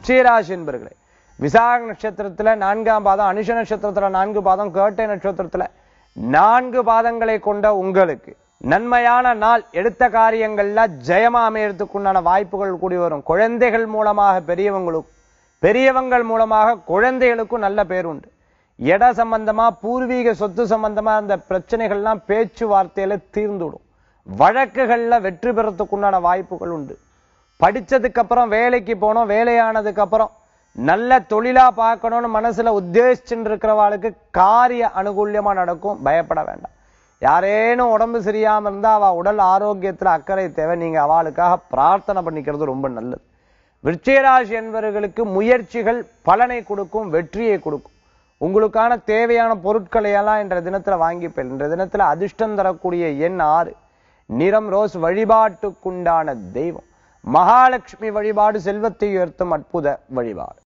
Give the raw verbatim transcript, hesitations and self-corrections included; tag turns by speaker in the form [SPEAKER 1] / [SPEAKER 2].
[SPEAKER 1] விருச்சிகராசி என்பர்களே, விசாக நட்சத்திரத்துல நான்காம் பாதம், அனுஷ நட்சத்திரத்துல நான்கு பாதம், கேட்டை நட்சத்திரத்துல நான்கு பாதங்களை கொண்ட உங்களுக்கு நன்மையான நாள். எடுத்த காரியங்கள்ல ஜெயமா அமையறதுக்குண்டான வாய்ப்புகள் கூடி வரும். குழந்தைகள் மூலமாக பெரியவங்களுக்கும், பெரியவங்கள் மூலமாக குழந்தைகளுக்கும் நல்ல பேர் உண்டு. இட சம்பந்தமா பூர்வீக சொத்து சம்பந்தமா அந்த பிரச்சனைகள்லாம் பேச்சுவார்த்தையில தீர்ந்துடும். வழக்குகள்ல வெற்றி பெறத்துக்குண்டான வாய்ப்புகள் உண்டு. படிச்சதுக்கு அப்புறம் வேலைக்கு போனோம், வேலையானதுக்கு அப்புறம் நல்ல தொழிலா பார்க்கணும்னு மனசுல உத்தேசிச்சுட்டு இருக்கிறவாளுக்கு காரிய அனுகூல்யமா நடக்கும். பயப்பட வேண்டாம். யாரேனும் உடம்பு சரியாம இருந்தா அவ உடல் ஆரோக்கியத்துல அக்கறை தேவை. நீங்க அவளுக்காக பிரார்த்தனை பண்ணிக்கிறது ரொம்ப நல்லது. விருச்சிகராசி என்பவர்களுக்கு முயற்சிகள் பலனை கொடுக்கும், வெற்றியை கொடுக்கும். உங்களுக்கான தேவையான பொருட்களை எல்லாம் இன்ற தினத்துல வாங்கிப்பேன். இன்ற தினத்துல அதிர்ஷ்டம் தரக்கூடிய எண் ஆறு, நிறம் ரோஸ். வழிபாட்டுக்குண்டான தெய்வம் மகாலட்சுமி வழிபாடு. செல்வத்தை உயர்த்தும் அற்புத வழிபாடு.